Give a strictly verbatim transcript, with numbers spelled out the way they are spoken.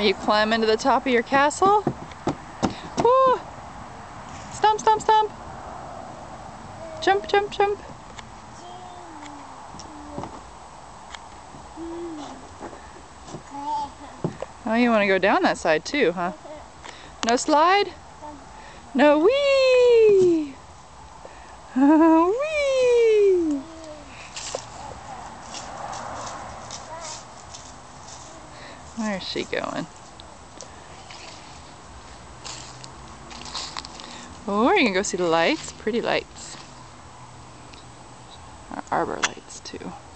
Are you climbing to the top of your castle? Woo! Stomp, stomp, stomp. Jump, jump, jump. Oh, you want to go down that side too, huh? No slide? No wee! Wee! Where's she going? Oh, are you gonna go see the lights? Pretty lights. Our arbor lights too.